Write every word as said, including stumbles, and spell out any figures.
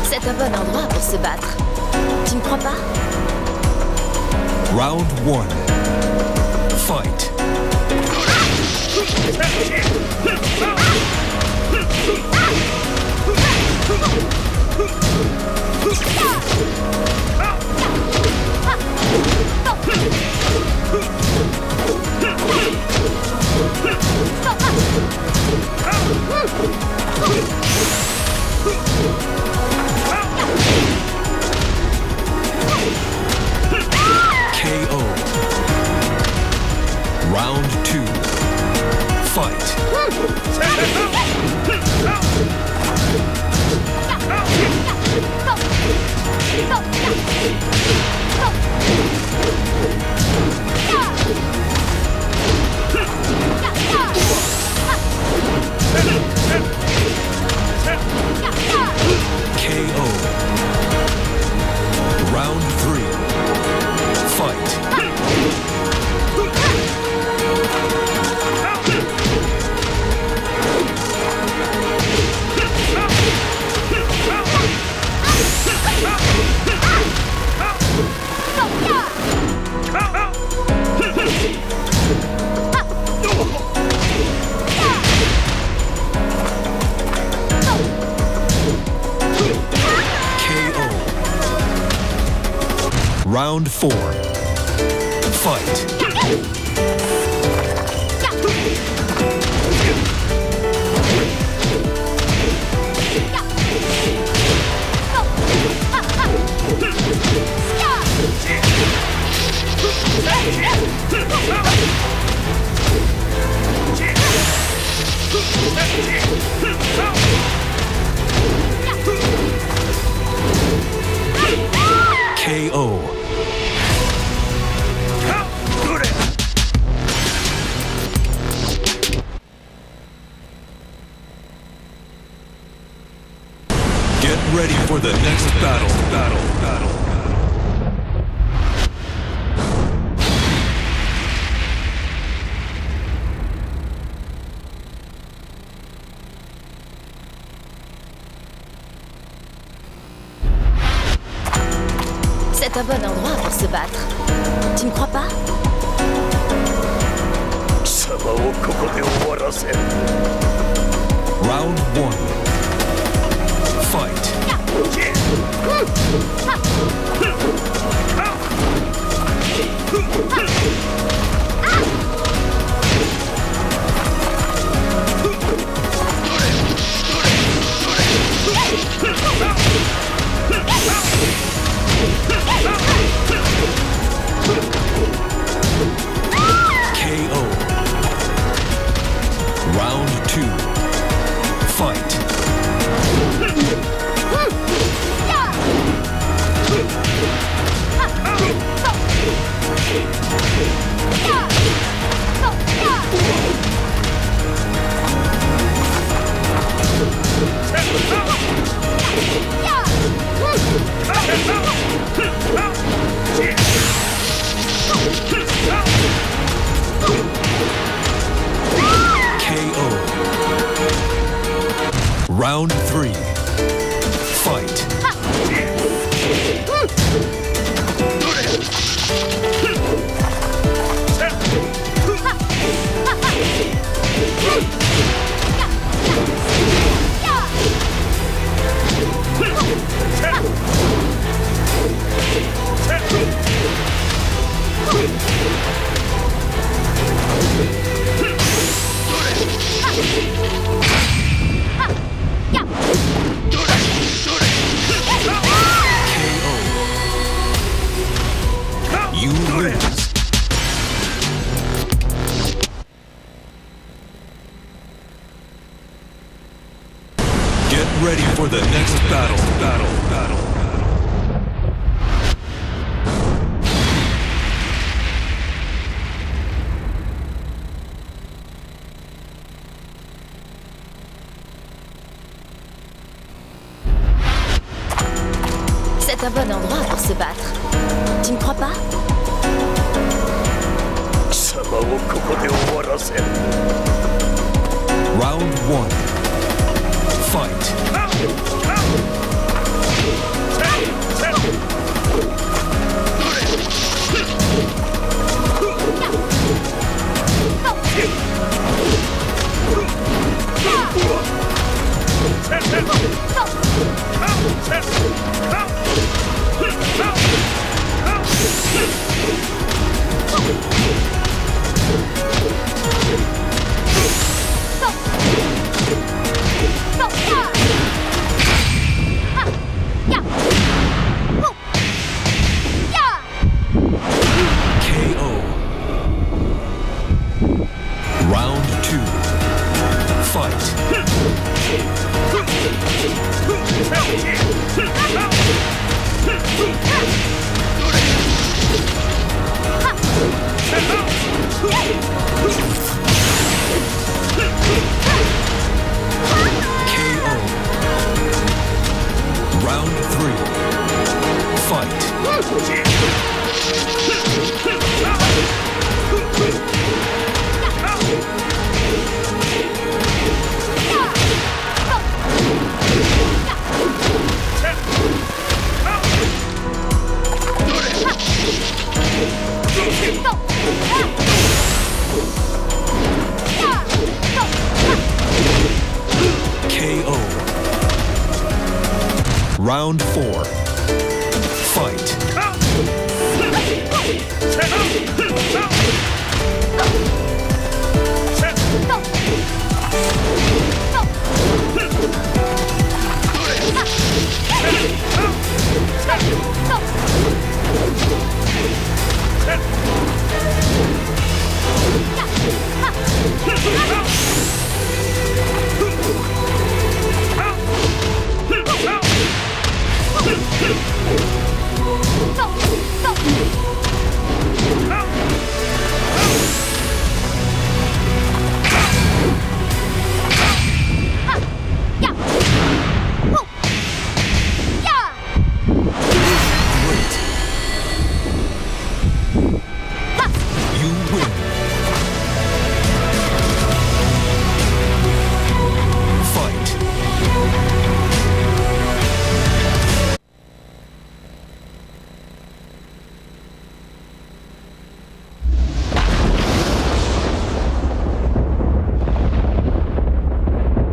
C'est un bon endroit pour se battre. Tu ne crois pas? Round one. Fight. K O. Round two. Fight. K O. Round three. Fight. K O. Round four. Fight. K O. Get ready for the next battle. Battle. Battle. C'est un bon endroit pour se battre. Tu ne crois pas? Round one. Fight. K O. Round two. Fight. K O. Round three. Fight. You lose. Get ready for the next battle. Battle. Battle. C'est un bon endroit pour se battre. Tu ne crois pas? Round one. Fight. K O. Round four.